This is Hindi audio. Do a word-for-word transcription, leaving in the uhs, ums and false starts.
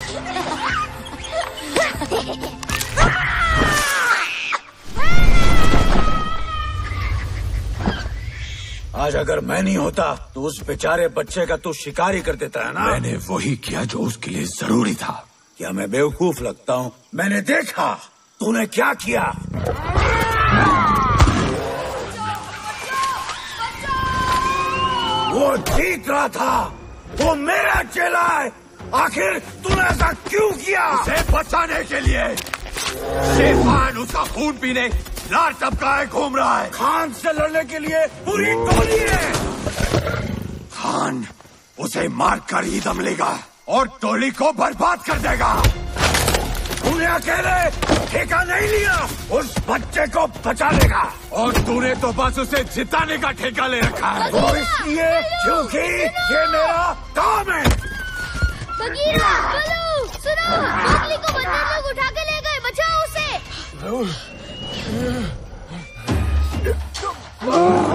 आज अगर मैं नहीं होता तो उस बेचारे बच्चे का तू शिकारी कर देता है ना। मैंने वही किया जो उसके लिए जरूरी था। क्या मैं बेवकूफ लगता हूँ? मैंने देखा तूने क्या किया। वो जीत रहा था, वो मेरा चेला है। आखिर तूने ऐसा क्यों किया? उसे बचाने के लिए। शेफान उसका खून पीने लार टपकाए घूम रहा है। खान से लड़ने के लिए पूरी टोली है। खान उसे मार कर ही दम लेगा और टोली को बर्बाद कर देगा। तूने अकेले ठेका नहीं लिया, उस बच्चे को बचा लेगा। और तूने तो बस उसे जिताने का ठेका ले रखा है। वो इसलिए क्योंकि ये मेरा काम है। बगीरा, बोलो, सुनो, मोगली को बंदर लोग उठा के ले गए, बचाओ उसे।